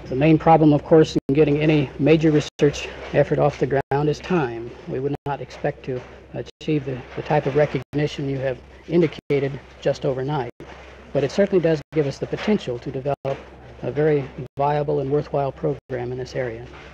The main problem, of course, in getting any major research effort off the ground is time. We would not expect to achieve the type of recognition you have indicated just overnight. But it certainly does give us the potential to develop a very viable and worthwhile program in this area.